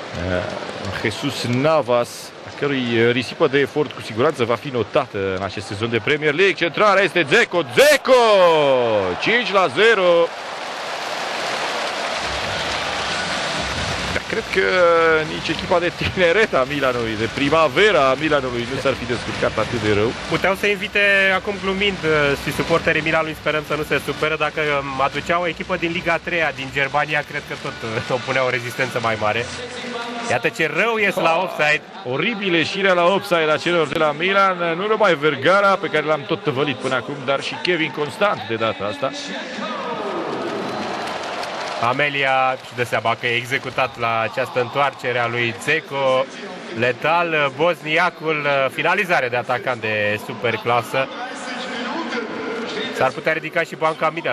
Jesus Navas, a cărui risipă de efort cu siguranță va fi notată în acest sezon de Premier League. Centrarea este Dzeko, 5-0. Cred că nici echipa de tineret a Milanului, de primavera a Milanului, nu s-ar fi descurcat atât de rău. Puteau să invite, acum glumind, și suporterii Milanului, sperăm să nu se superă, dacă aduceau o echipă din Liga 3 din Germania, cred că tot opunea o rezistență mai mare. Iată ce rău ies la offside. Oribil ieșirea la offside a celor de la Milan, nu numai Vergara, pe care l-am tot tăvălit până acum, dar și Kevin Constant de data asta. Amelia își dă seama că e executat la această întoarcere a lui Dzeko. Letal, bosniacul, finalizare de atacant de super clasă. S-ar putea ridica și banca Milan.